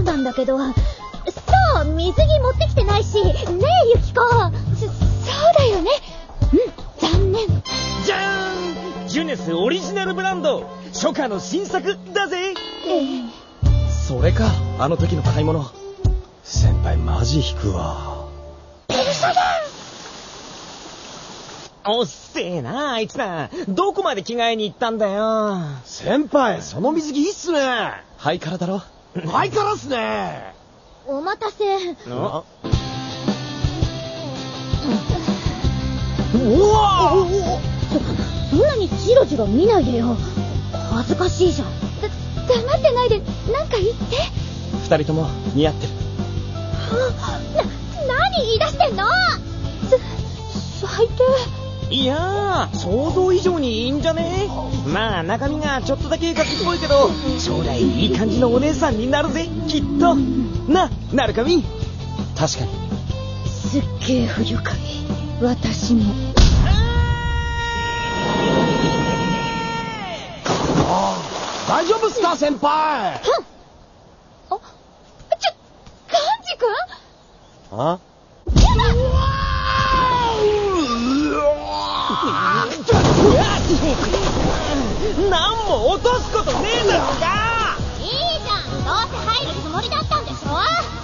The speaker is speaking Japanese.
たんだけど。そう、水着持ってきてないし。ねえ、ユキコ。そうだよね。残念。 じゃーん、ジュネスオリジナルブランド初夏の新作だぜ。 それか、あの時の買い物。先輩マジ引くわ。 ペルソナ。 おっせえな、あいつら。どこまで着替えに行ったんだよ。 先輩、その水着いいっすね。ハイカラだろ。ハイカラっすね。 お待たせ。 あ、 うわそんなにジロジロ見ないでよ。恥ずかしいじゃん。黙ってないで、なんか言って。 二人とも似合ってる。 何言い出してんの。最低。 いやー、想像以上にいいんじゃね。まあ中身がちょっとだけガキっぽいけど、将来いい感じのお姉さんになるぜ、きっと。なるかみ。 確かに。 すっげえ不愉快。私も。 大丈夫っすか、先輩。 ガンジ君。 あ？ なんも落とすことねえだろうが。 いいじゃん、どうせ入るつもりだったんでしょ。